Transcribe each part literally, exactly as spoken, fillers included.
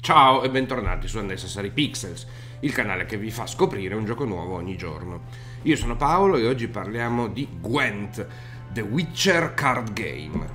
Ciao e bentornati su Unnecessary Pixels, il canale che vi fa scoprire un gioco nuovo ogni giorno. Io sono Paolo e oggi parliamo di Gwent, The Witcher Card Game.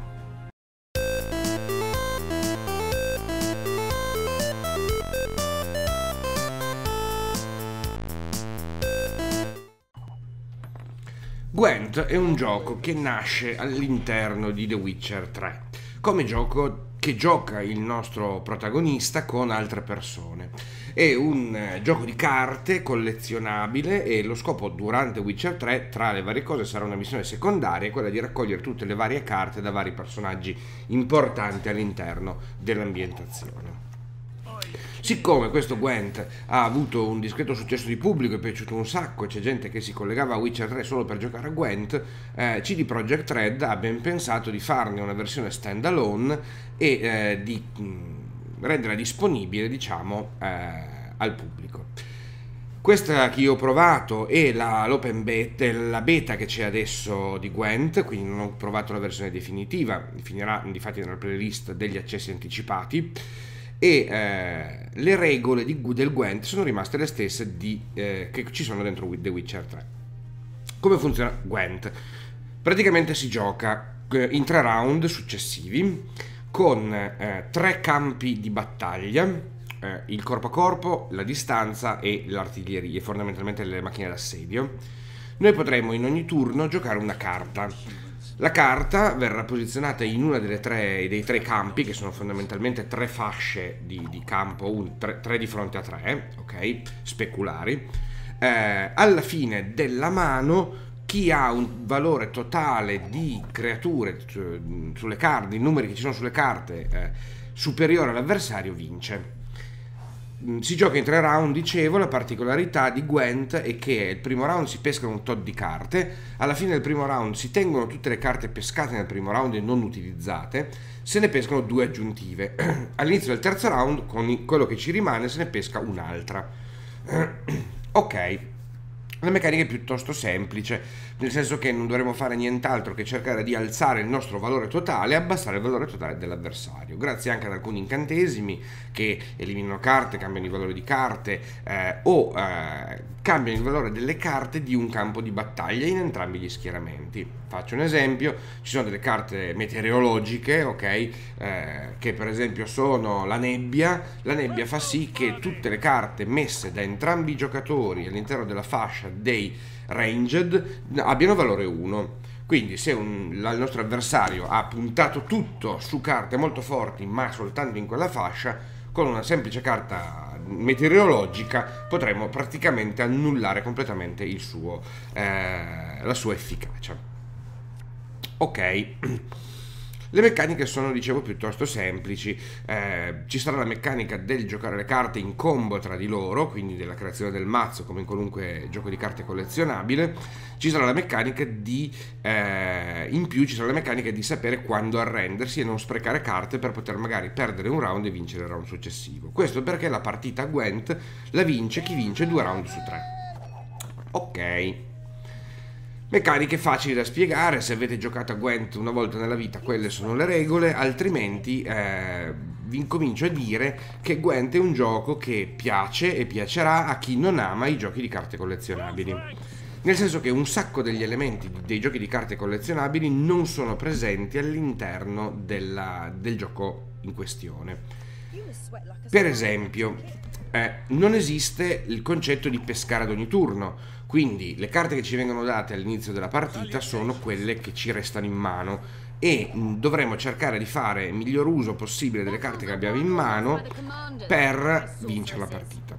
Gwent è un gioco che nasce all'interno di The Witcher tre, come gioco che gioca il nostro protagonista con altre persone. È un eh, gioco di carte collezionabile e lo scopo durante Witcher tre, tra le varie cose, sarà una missione secondaria, quella di raccogliere tutte le varie carte da vari personaggi importanti all'interno dell'ambientazione. Siccome questo Gwent ha avuto un discreto successo di pubblico, è piaciuto un sacco, c'è gente che si collegava a Witcher tre solo per giocare a Gwent, eh, C D Projekt Red ha ben pensato di farne una versione standalone e eh, di mh, renderla disponibile, diciamo, eh, al pubblico. Questa che io ho provato è la, l'open beta, la beta che c'è adesso di Gwent, quindi non ho provato la versione definitiva, finirà infatti nella playlist degli accessi anticipati. E eh, le regole di, del Gwent sono rimaste le stesse di, eh, che ci sono dentro The Witcher tre. Come funziona Gwent? Praticamente si gioca eh, in tre round successivi con eh, tre campi di battaglia, eh, il corpo a corpo, la distanza e l'artiglieria, fondamentalmente le macchine d'assedio. Noi potremo in ogni turno giocare una carta. La carta verrà posizionata in una delle tre, dei tre campi, che sono fondamentalmente tre fasce di, di campo, un, tre, tre di fronte a tre, ok? Speculari. Eh, alla fine della mano, chi ha un valore totale di creature cioè, sulle carte, i numeri che ci sono sulle carte, eh, superiore all'avversario, vince. Si gioca in tre round, dicevo. La particolarità di Gwent è che il primo round si pescano un tot di carte, alla fine del primo round si tengono tutte le carte pescate nel primo round e non utilizzate, se ne pescano due aggiuntive. All'inizio del terzo round, con quello che ci rimane, se ne pesca un'altra. Ok. La meccanica è piuttosto semplice, nel senso che non dovremo fare nient'altro che cercare di alzare il nostro valore totale e abbassare il valore totale dell'avversario, grazie anche ad alcuni incantesimi che eliminano carte, cambiano il valore di carte eh, o eh, cambiano il valore delle carte di un campo di battaglia in entrambi gli schieramenti. Faccio un esempio: ci sono delle carte meteorologiche, ok, eh, che per esempio sono la nebbia. La nebbia fa sì che tutte le carte messe da entrambi i giocatori all'interno della fascia dei ranged abbiano valore uno. Quindi se un, il nostro avversario ha puntato tutto su carte molto forti ma soltanto in quella fascia, con una semplice carta meteorologica potremo praticamente annullare completamente il suo, eh, la sua efficacia. Ok. Le meccaniche sono, dicevo, piuttosto semplici. Eh, ci sarà la meccanica del giocare le carte in combo tra di loro, quindi della creazione del mazzo come in qualunque gioco di carte collezionabile. Ci sarà la meccanica di eh, in più ci sarà la meccanica di sapere quando arrendersi e non sprecare carte per poter magari perdere un round e vincere il round successivo. Questo perché la partita a Gwent la vince chi vince due round su tre. Ok. Meccaniche facili da spiegare: se avete giocato a Gwent una volta nella vita quelle sono le regole, altrimenti eh, vi incomincio a dire che Gwent è un gioco che piace e piacerà a chi non ama i giochi di carte collezionabili, nel senso che un sacco degli elementi dei giochi di carte collezionabili non sono presenti all'interno della, del gioco in questione. Per esempio, eh, non esiste il concetto di pescare ad ogni turno. Quindi le carte che ci vengono date all'inizio della partita sono quelle che ci restano in mano e dovremo cercare di fare il miglior uso possibile delle carte che abbiamo in mano per vincere la partita.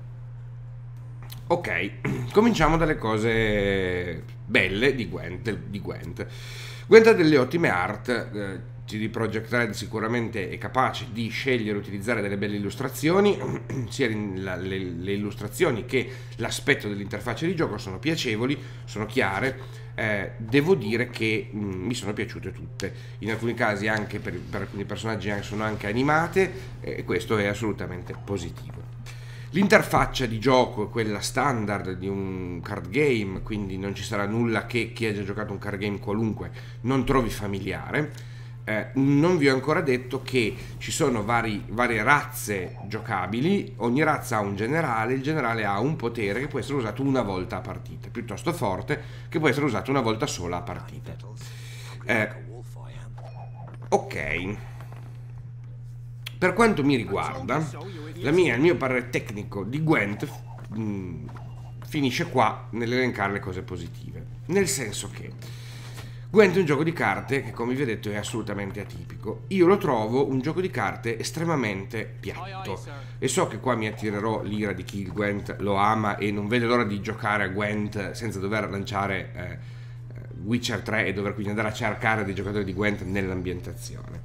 Ok, cominciamo dalle cose belle di Gwent. Di Gwent. Gwent ha delle ottime art. eh, C D Projekt Red sicuramente è capace di scegliere e utilizzare delle belle illustrazioni, sia le, le, le illustrazioni che l'aspetto dell'interfaccia di gioco sono piacevoli, sono chiare. Eh, devo dire che mh, mi sono piaciute tutte, in alcuni casi anche per, per alcuni personaggi sono anche animate e eh, questo è assolutamente positivo. L'interfaccia di gioco è quella standard di un card game, quindi non ci sarà nulla che chi ha già giocato un card game qualunque non trovi familiare. eh, non vi ho ancora detto che ci sono vari, varie razze giocabili, ogni razza ha un generale, il generale ha un potere che può essere usato una volta a partita, piuttosto forte, che può essere usato una volta sola a partita. Eh, ok, per quanto mi riguarda, la mia, il mio parere tecnico di Gwent mh, finisce qua nell'elencare le cose positive, nel senso che Gwent è un gioco di carte che, come vi ho detto, è assolutamente atipico. Io lo trovo un gioco di carte estremamente piatto e so che qua mi attirerò l'ira di chi il Gwent lo ama e non vede l'ora di giocare a Gwent senza dover lanciare eh, Witcher tre e dover quindi andare a cercare dei giocatori di Gwent nell'ambientazione.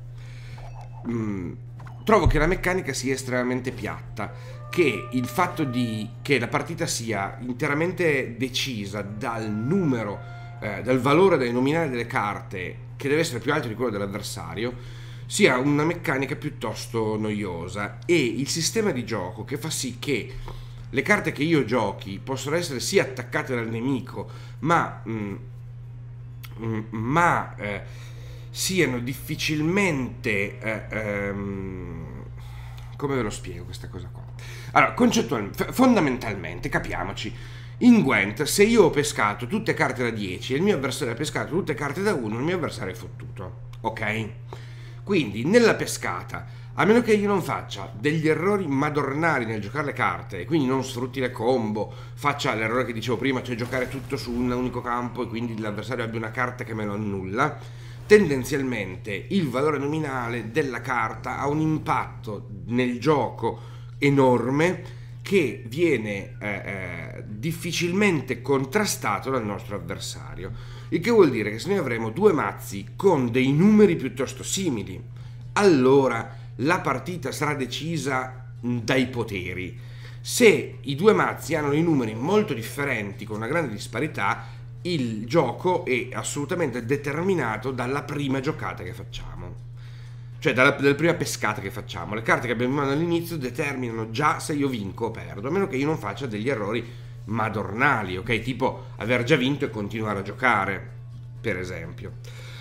Mm, trovo che la meccanica sia estremamente piatta, che il fatto di che la partita sia interamente decisa dal numero Eh, dal valore del nominale delle carte, che deve essere più alto di quello dell'avversario, sia una meccanica piuttosto noiosa, e il sistema di gioco che fa sì che le carte che io giochi possono essere sia attaccate dal nemico, ma, mm, mm, ma eh, siano difficilmente eh, ehm, come ve lo spiego questa cosa qua? Allora, concettualmente, fondamentalmente, capiamoci, in Gwent, se io ho pescato tutte carte da dieci e il mio avversario ha pescato tutte carte da uno, il mio avversario è fottuto, ok? Quindi, nella pescata, a meno che io non faccia degli errori madornali nel giocare le carte, e quindi non sfrutti le combo, faccia l'errore che dicevo prima, cioè giocare tutto su un unico campo e quindi l'avversario abbia una carta che me lo annulla, tendenzialmente il valore nominale della carta ha un impatto nel gioco enorme, che viene eh, eh, difficilmente contrastato dal nostro avversario, il che vuol dire che se noi avremo due mazzi con dei numeri piuttosto simili, allora la partita sarà decisa dai poteri. Se i due mazzi hanno dei numeri molto differenti, con una grande disparità, il gioco è assolutamente determinato dalla prima giocata che facciamo. Cioè dalla, dalla prima pescata che facciamo. Le carte che abbiamo in mano all'inizio determinano già se io vinco o perdo, a meno che io non faccia degli errori madornali, ok? Tipo aver già vinto e continuare a giocare, per esempio.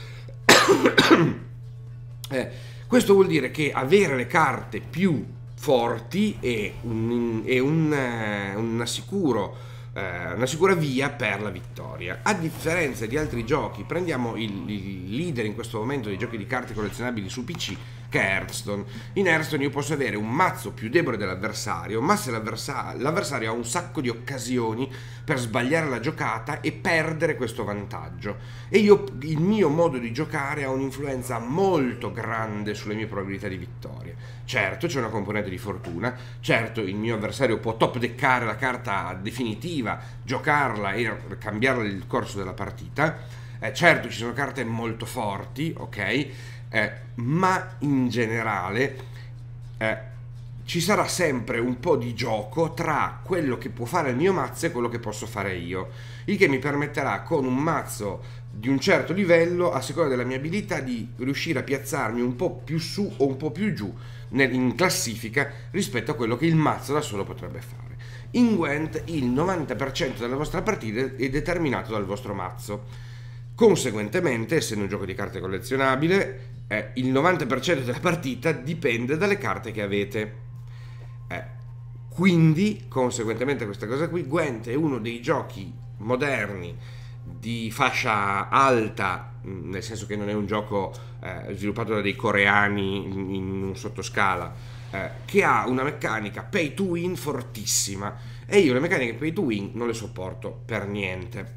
eh, questo vuol dire che avere le carte più forti è un, è un, un sicuro Eh, una sicura via per la vittoria. A differenza di altri giochi, prendiamo il, il leader in questo momento dei giochi di carte collezionabili su P C, che è Hearthstone. In Hearthstone io posso avere un mazzo più debole dell'avversario, ma se l'avversario, l'avversario ha un sacco di occasioni per sbagliare la giocata e perdere questo vantaggio, e io, il mio modo di giocare ha un'influenza molto grande sulle mie probabilità di vittoria. Certo, c'è una componente di fortuna, certo il mio avversario può top deckare la carta definitiva, giocarla e cambiare il corso della partita, eh, certo ci sono carte molto forti, ok, eh, ma in generale eh, ci sarà sempre un po' di gioco tra quello che può fare il mio mazzo e quello che posso fare io, il che mi permetterà, con un mazzo di un certo livello, a seconda della mia abilità, di riuscire a piazzarmi un po' più su o un po' più giù in classifica rispetto a quello che il mazzo da solo potrebbe fare. In Gwent il novanta per cento della vostra partita è determinato dal vostro mazzo. Conseguentemente, essendo un gioco di carte collezionabile, eh, il novanta per cento della partita dipende dalle carte che avete. Eh, quindi, conseguentemente a questa cosa qui, Gwent è uno dei giochi moderni di fascia alta, nel senso che non è un gioco eh, sviluppato da dei coreani in, in un sottoscala, eh, che ha una meccanica pay to win fortissima, e io le meccaniche pay to win non le sopporto per niente.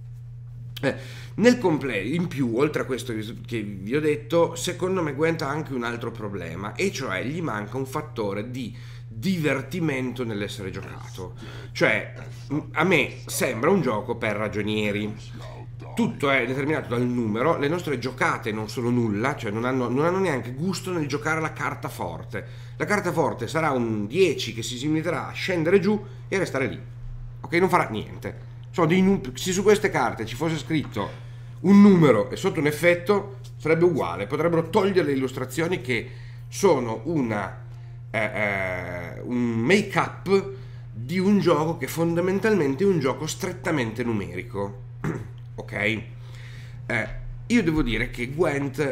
Eh, nel completo, in più, oltre a questo che vi ho detto, secondo me Gwent ha anche un altro problema, e cioè gli manca un fattore di divertimento nell'essere giocato. Cioè, a me sembra un gioco per ragionieri. Tutto è determinato dal numero, le nostre giocate non sono nulla, cioè non hanno, non hanno neanche gusto nel giocare la carta forte. La carta forte sarà un dieci che si limiterà a scendere giù e a restare lì, ok? Non farà niente. Sono dei, se su queste carte ci fosse scritto un numero e sotto un effetto, sarebbe uguale. Potrebbero togliere le illustrazioni, che sono una eh, eh, un make up di un gioco che fondamentalmente è un gioco strettamente numerico. Ok? Eh, io devo dire che Gwent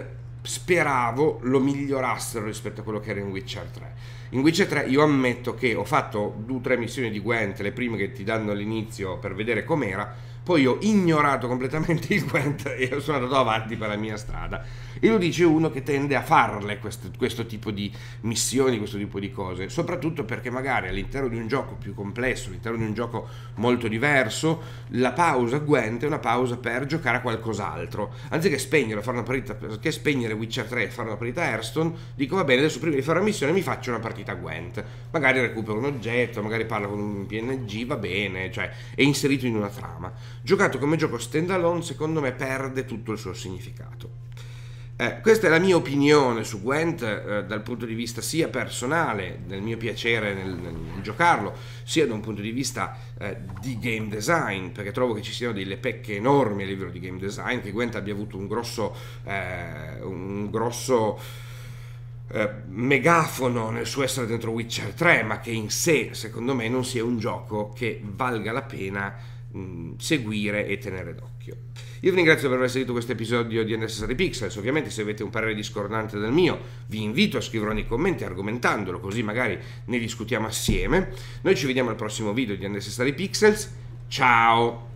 speravo lo migliorassero rispetto a quello che era in Witcher tre. In Witcher tre io ammetto che ho fatto due o tre missioni di Gwent, le prime che ti danno all'inizio per vedere com'era, poi ho ignorato completamente il Gwent e sono andato avanti per la mia strada. E lo dice uno che tende a farle questo, questo tipo di missioni, questo tipo di cose, soprattutto perché magari all'interno di un gioco più complesso, all'interno di un gioco molto diverso, la pausa Gwent è una pausa per giocare a qualcos'altro. Anziché spegnere, fare una partita, perché spegnere Witcher tre e fare una partita Hearthstone, dico va bene, adesso prima di fare la missione mi faccio una partita Gwent, magari recupero un oggetto, magari parlo con un P N G, va bene, cioè è inserito in una trama. Giocato come gioco standalone, secondo me perde tutto il suo significato. Eh, questa è la mia opinione su Gwent eh, dal punto di vista sia personale, del mio piacere nel, nel, nel giocarlo, sia da un punto di vista eh, di game design, perché trovo che ci siano delle pecche enormi a livello di game design, che Gwent abbia avuto un grosso, eh, un grosso eh, megafono nel suo essere dentro Witcher tre, ma che in sé, secondo me, non sia un gioco che valga la pena mh, seguire e tenere d'occhio. Io vi ringrazio per aver seguito questo episodio di Unnecessary Pixels. Ovviamente se avete un parere discordante dal mio vi invito a scriverlo nei commenti argomentandolo, così magari ne discutiamo assieme. Noi ci vediamo al prossimo video di Unnecessary Pixels. Ciao!